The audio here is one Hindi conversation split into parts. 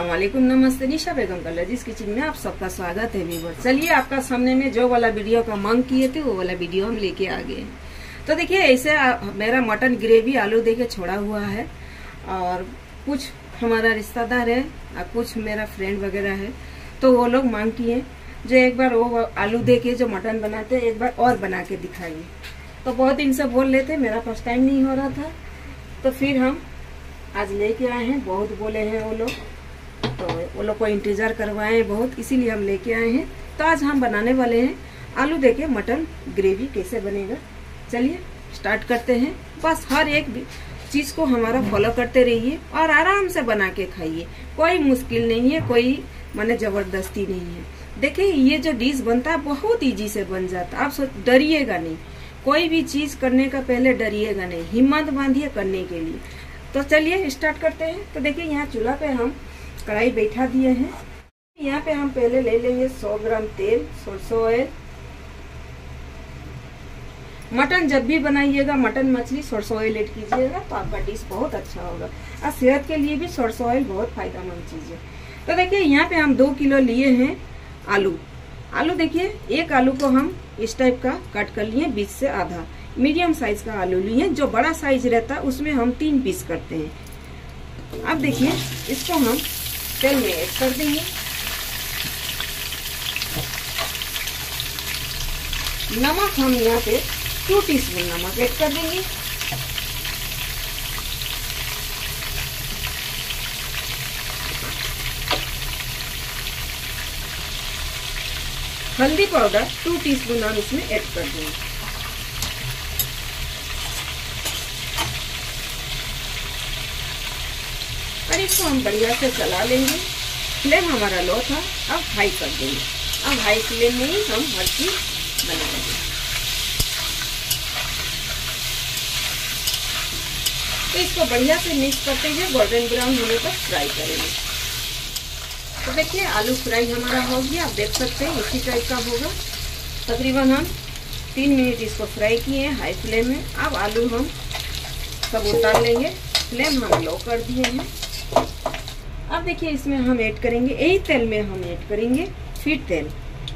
अस्सलाम वालेकुम, नमस्ते। निशा बेगम का लजीज किचन में आप सबका स्वागत है व्यूअर। चलिए, आपका सामने में जो वाला वीडियो का मांग किए थे वो वाला वीडियो हम लेके आ गए। तो देखिए, ऐसे मेरा मटन ग्रेवी आलू देके छोड़ा हुआ है और कुछ हमारा रिश्तेदार है और कुछ मेरा फ्रेंड वगैरह है, तो वो लोग मांग किए जो एक बार वो आलू दे के जो मटन बनाते हैं एक बार और बना के दिखाइए। तो बहुत दिन से बोल रहे थे, मेरा फर्स्ट टाइम नहीं हो रहा था, तो फिर हम आज लेके आए हैं। बहुत बोले हैं वो लोग, तो वो लोग को इंतजार करवाए हैं बहुत, इसीलिए हम लेके आए हैं। तो आज हम बनाने वाले हैं आलू देके मटन ग्रेवी। कैसे बनेगा चलिए स्टार्ट करते हैं। बस हर एक चीज को हमारा फॉलो करते रहिए और आराम से बना के खाइए। कोई मुश्किल नहीं है, कोई माने जबरदस्ती नहीं है। देखिए, ये जो डिश बनता है बहुत इजी से बन जाता है। आप डरिएगा नहीं, कोई भी चीज करने का पहले डरिएगा नहीं, हिम्मत बांधिए करने के लिए। तो चलिए स्टार्ट करते हैं। तो देखिए, यहाँ चूल्हा पे हम कढ़ाई बैठा दिए हैं। यहाँ पे हम पहले ले लेंगे 100 ग्राम तेल, सरसों ऑयल। मटन जब भी बनाइएगा, मटन मछली सरसों ऑयल ऐड कीजिएगा तो आपका डिश बहुत अच्छा होगा। और सेहत के लिए भी सरसों ऑयल बहुत फायदेमंद चीज है। तो देखिए, यहाँ पे हम 2 किलो लिए हैं आलू देखिए, एक आलू को हम इस टाइप का कट कर लिए, बीच से आधा। मीडियम साइज का आलू लिए, जो बड़ा साइज रहता है उसमें हम 3 पीस करते हैं। अब देखिए, इसको हम तेल में ऐड कर देंगे। नमक हम यहाँ पे 2 टीस्पून नमक ऐड कर देंगे। हल्दी पाउडर 2 टीस्पून हम इसमें ऐड कर देंगे। और इसको हम बढ़िया से चला लेंगे। फ्लेम हमारा लो था, अब हाई कर देंगे। अब हाई फ्लेम में ही हम हर चीज बनाएंगे। तो इसको बढ़िया से मिक्स करते हुए गोल्डन ब्राउन होने तक फ्राई करेंगे। तो देखिए, आलू फ्राई हमारा हो गया। आप देख सकते हैं इसी टाइप का होगा। तकरीबन हम 3 मिनट इसको फ्राई किए हैं हाई फ्लेम में। अब आलू हम सब उतार लेंगे। फ्लेम हम लो कर दिए हैं। अब देखिए, इसमें हम ऐड करेंगे, यही तेल में हम ऐड करेंगे फिर तेल।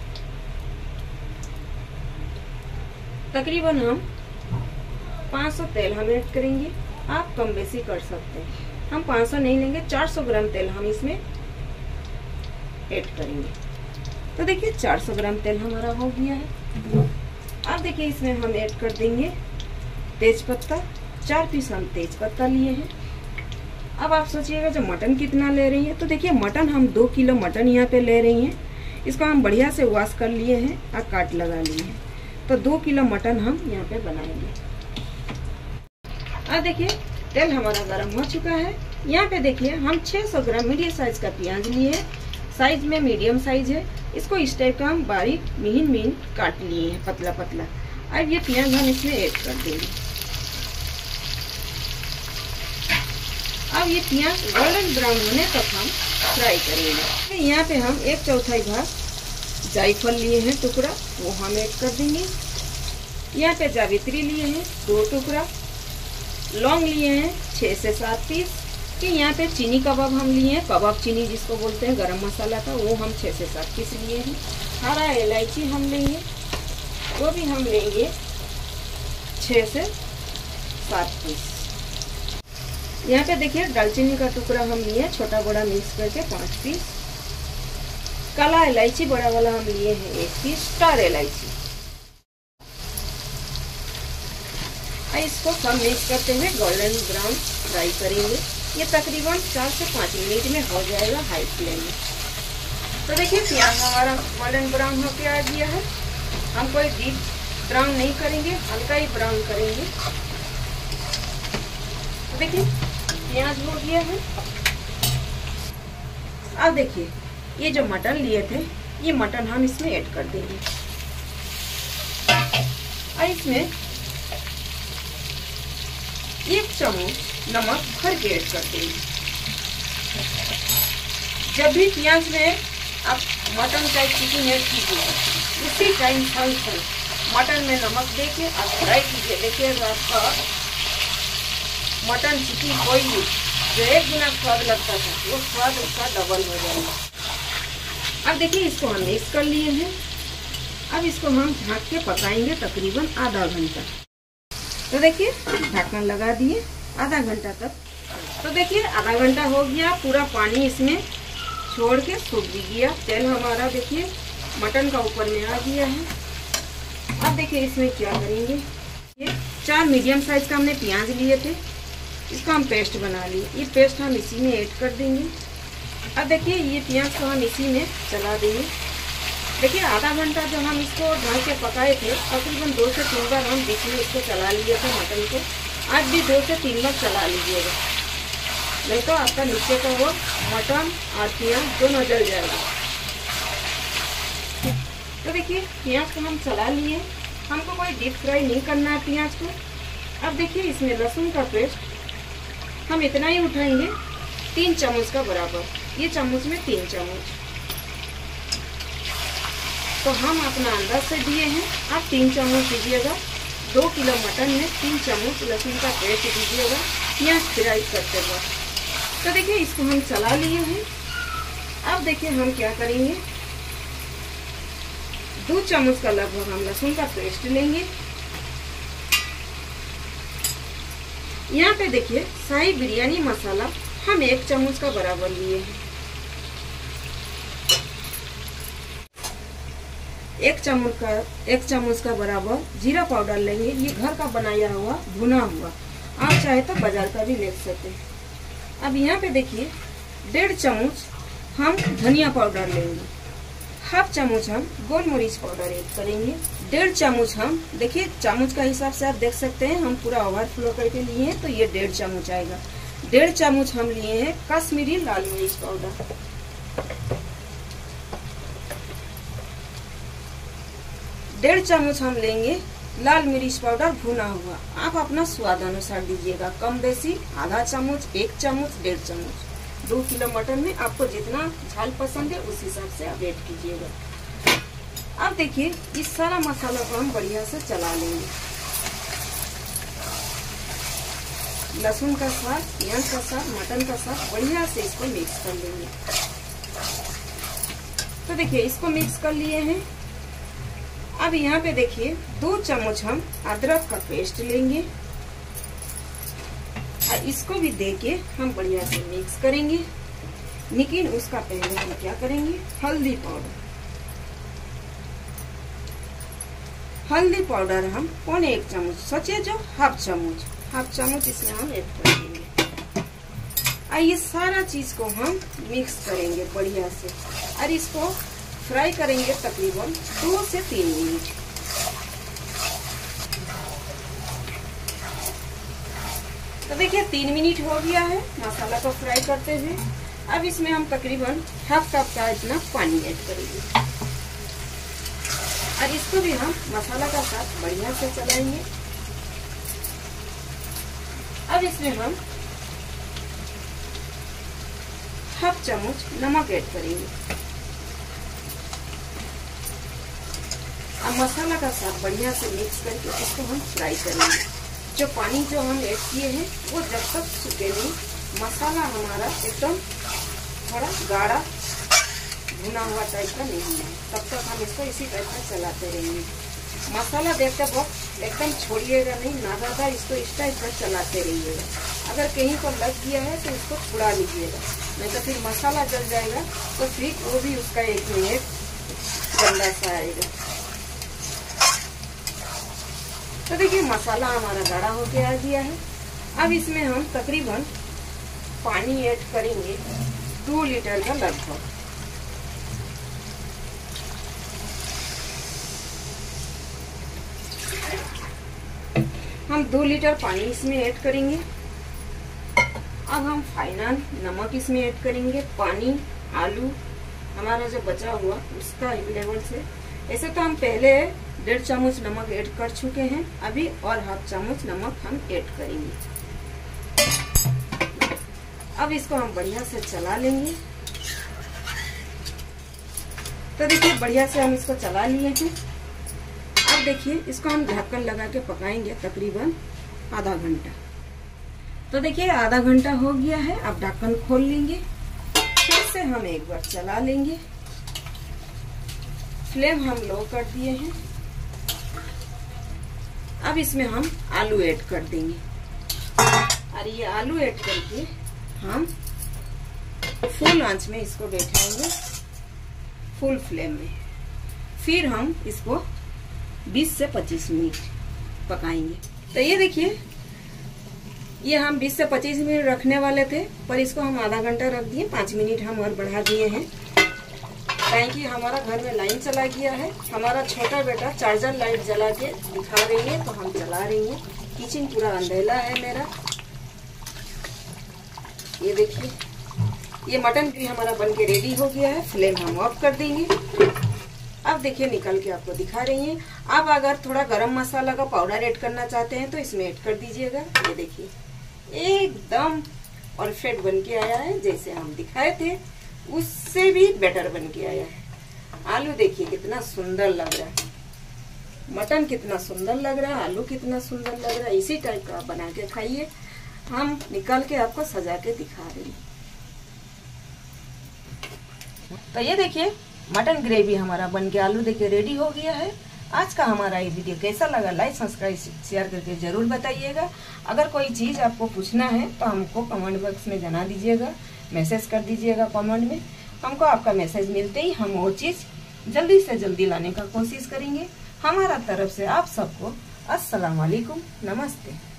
तकरीबन हम 500 तेल हम ऐड करेंगे। आप कम बेसी कर सकते हैं। हम 500 नहीं लेंगे, 400 ग्राम तेल हम इसमें ऐड करेंगे। तो देखिए, 400 ग्राम तेल हमारा हो गया है। अब देखिए, इसमें हम ऐड कर देंगे तेज पत्ता। 4 पीस हम तेज पत्ता लिए हैं। अब आप सोचिएगा जो मटन कितना ले रही है। तो देखिए, मटन हम 2 किलो मटन यहाँ पे ले रही हैं। इसको हम बढ़िया से वॉश कर लिए हैं और काट लगा लिए हैं। तो 2 किलो मटन हम यहाँ पे बनाएंगे। अब देखिए, तेल हमारा गर्म हो चुका है। यहाँ पे देखिए, हम 600 ग्राम मीडियम साइज का प्याज लिए हैं। साइज में मीडियम साइज है। इसको इस टाइप का हम बारीक महीन काट लिए हैं, पतला पतला। अब ये प्याज हम इसमें ऐड कर देंगे। अब ये प्याज गोल्डन ब्राउन होने तक हम फ्राई करेंगे। यहाँ पे हम 1/4 भाग जायफल लिए हैं टुकड़ा, वो हम ऐड कर देंगे। यहाँ पे जावित्री लिए हैं 2 टुकड़ा। लौंग लिए हैं 6 से 7 पीस। फिर यहाँ पे चीनी कबाब हम लिए हैं, कबाब चीनी जिसको बोलते हैं, गरम मसाला का, वो हम 6 से 7 पीस लिए हैं। हरा इलायची हम लेंगे, वो भी हम लेंगे 6 से 7 पीस। यहाँ पे देखिए, दालचीनी का टुकड़ा हम लिए छोटा बड़ा मिक्स करके 5 पीस। काला इलायची बड़ा वाला हम लिए हैं 1 पीस। स्टार इलायची। इसको सब मिक्स करते हुए गोल्डन ब्राउन फ्राई करेंगे। ये तकरीबन 4 से 5 मिनट में हो जाएगा हाई फ्लेम में। तो देखिए, प्याज हमारा गोल्डन ब्राउन होके आ गया है। हम कोई डीप ब्राउन नहीं करेंगे, हल्का ही ब्राउन करेंगे। तो देखिए, प्याज हो गया है। अब देखिए, ये जो मटन लिए थे, ये मटन हम इसमें ऐड कर देंगे। और इसमें 1 चम्मच नमक भर के ऐड कर देंगे। जब भी प्याज में आप मटन का चिकन ऐड कीजिए, उसी टाइम मटन में नमक देके आप फ्राई कीजिए। देखिए, आपका मटन चिकन कोई जो 1 गुना स्वाद लगता था वो स्वाद उसका डबल हो जाएगा। अब देखिए इसको हम मिक्स कर लिए हैं। अब इसको हम ढक के पकाएंगे तकरीबन आधा घंटा। तो देखिए ढक्कन लगा दिए आधा घंटा तक। तो देखिए आधा घंटा हो गया, पूरा पानी इसमें छोड़ के सूख भी गया। तेल हमारा देखिए मटन का ऊपर में आ गया है। अब देखिए इसमें क्या करेंगे, ये 4 मीडियम साइज का हमने प्याज लिए थे, इसका हम पेस्ट बना लिए। ये पेस्ट हम इसी में ऐड कर देंगे। अब देखिए ये प्याज को हम इसी में चला देंगे। देखिए आधा घंटा जो हम इसको ढक के पकाए थे, तकरीबन 2 से 3 बार हम बीच में इसको चला लिए थे मटन को। आज भी 2 से 3 बार चला लीजिएगा, नहीं तो आपका नीचे का वो मटन और प्याज दोनों जल जाएगा। तो देखिए प्याज को हम चला लिए, हमको कोई डीप फ्राई नहीं करना है प्याज को। अब देखिए इसमें लहसुन का पेस्ट हम इतना ही उठाएंगे, 3 चम्मच का बराबर। ये चम्मच में 3 चम्मच, तो हम अपना अंदाज से दिए हैं, आप 3 चम्मच दीजिएगा। 2 किलो मटन में 3 चम्मच लहसुन का पेस्ट दीजिएगा प्याज फ्राई करते वक्त। तो देखिए इसको हम चला लिए हैं। अब देखिए हम क्या करेंगे, 2 चम्मच का लगभग हम लहसुन का पेस्ट लेंगे। यहाँ पे देखिए शाही बिरयानी मसाला हम 1 चम्मच का बराबर लिए हैं। 1 चम्मच का बराबर जीरा पाउडर लेंगे। ये घर का बनाया हुआ भुना हुआ, आप चाहे तो बाजार का भी ले सकते हैं। अब यहाँ पे देखिए 1.5 चम्मच हम धनिया पाउडर लेंगे। 1/2 चम्मच हम गोल मरीच पाउडर ऐड करेंगे। 1.5 चम्मच हम देखिए चम्मच का हिसाब से आप देख सकते हैं, हम पूरा ओवरफ्लो करके लिए हैं तो ये 1.5 चम्मच आएगा। 1.5 चम्मच हम लिए हैं कश्मीरी लाल मिर्च पाउडर। 1.5 चम्मच हम लेंगे लाल मिर्च पाउडर भुना हुआ। आप अपना स्वाद अनुसार दीजिएगा, कम बेसी, आधा चम्मच, 1 चम्मच, 1.5 चम्मच। 2 किलो मटन में आपको जितना झाल पसंद है उस हिसाब से आप ऐड कीजिएगा। अब देखिए इस सारा मसाला को हम बढ़िया से चला लेंगे। लहसुन का साथ, प्याज का साथ, मटन का साथ बढ़िया से इसको मिक्स कर लेंगे। तो देखिए इसको मिक्स कर लिए हैं। अब यहाँ पे देखिए 2 चम्मच हम अदरक का पेस्ट लेंगे और इसको भी देके हम बढ़िया से मिक्स करेंगे। लेकिन उसका पहले हम क्या करेंगे, हल्दी पाउडर हम 1.25 चम्मच, सोचिए जो 1/2 चम्मच इसमें हम ऐड कर देंगे। और ये सारा चीज को हम मिक्स करेंगे बढ़िया से और इसको फ्राई करेंगे तकरीबन 2 से 3 मिनट। तो देखिए 3 मिनट हो गया है मसाला को फ्राई करते हुए। अब इसमें हम तकरीबन 1/2 कप का इतना पानी ऐड करेंगे और इसको भी हम मसाला का साथ बढ़िया से चलाएंगे। अब इसमें हम 1/2 चम्मच नमक ऐड करेंगे। अब मसाला का साथ बढ़िया से मिक्स करके इसको हम फ्राई करेंगे। जो पानी जो हम ऐड किए हैं वो जब तक सूखे नहीं, मसाला हमारा एकदम थोड़ा गाढ़ा भुना हुआ टाइप का नहीं है, तब तक हम इसको इसी टाइप का चलाते रहेंगे। मसाला देते वक्त एकदम छोड़िएगा नहीं, ना ज्यादा इसको इस टाइप का चलाते रहिएगा। अगर कहीं पर लग गया है तो इसको छुड़ा लीजिएगा, नहीं तो फिर मसाला जल जाएगा तो फिर वो भी उसका एक गंदा सा आएगा। तो देखिए मसाला हमारा गाढ़ा होके आ गया है। अब इसमें हम तकरीबन पानी ऐड करेंगे 2 लीटर का लगभग। हम 2 लीटर पानी इसमें ऐड करेंगे। अब हम फाइनल नमक इसमें ऐड करेंगे। पानी, आलू हमारा जो बचा हुआ उसका लेवल से, ऐसे तो हम पहले 1.5 चम्मच नमक ऐड कर चुके हैं, अभी और 1/2 चम्मच नमक हम ऐड करेंगे। अब इसको हम बढ़िया से चला लेंगे। तो देखिए बढ़िया से हम इसको चला लिए हैं। अब देखिए इसको हम ढक्कन लगा के पकाएंगे तकरीबन आधा घंटा। तो देखिए आधा घंटा हो गया है। अब ढक्कन खोल लेंगे, फिर से हम एक बार चला लेंगे। फ्लेम हम लो कर दिए हैं। अब इसमें हम आलू ऐड कर देंगे और ये आलू ऐड करके हम फुल आंच में इसको बैठाएंगे, फुल फ्लेम में। फिर हम इसको 20 से 25 मिनट पकाएंगे। तो ये देखिए, ये हम 20 से 25 मिनट रखने वाले थे, पर इसको हम आधा घंटा रख दिए। 5 मिनट हम और बढ़ा दिए हैं, क्योंकि हमारा घर में लाइन चला गया है। हमारा छोटा बेटा चार्जर लाइट जला के दिखा रही है, तो हम चला रही हैं। किचन पूरा अंधेला है मेरा। ये देखिए, ये मटन भी हमारा बन के रेडी हो गया है। फ्लेम हम ऑफ कर देंगे। अब देखिए निकल के आपको दिखा रही हैं। अब अगर थोड़ा गरम मसाला का पाउडर ऐड करना चाहते हैं तो इसमें ऐड कर दीजिएगा। ये देखिए एकदम परफेक्ट बन के आया है, जैसे हम दिखाए थे उससे भी बेटर बन के आया है। आलू देखिए कितना सुंदर लग रहा है, मटन कितना सुंदर लग रहा है, आलू कितना सुंदर लग रहा है। इसी टाइप का आप बना के खाइए। हम निकाल के आपको सजा के दिखा रहे हैं। तो ये देखिए मटन ग्रेवी हमारा बन के आलू देखिए रेडी हो गया है। आज का हमारा ये वीडियो कैसा लगा, लाइक सब्सक्राइब शेयर करके जरूर बताइएगा। अगर कोई चीज़ आपको पूछना है तो हमको कमेंट बॉक्स में जना दीजिएगा, मैसेज कर दीजिएगा कमेंट में। हमको आपका मैसेज मिलते ही हम वो चीज़ जल्दी से जल्दी लाने का कोशिश करेंगे। हमारा तरफ से आप सबको अस्सलाम वालेकुम, नमस्ते।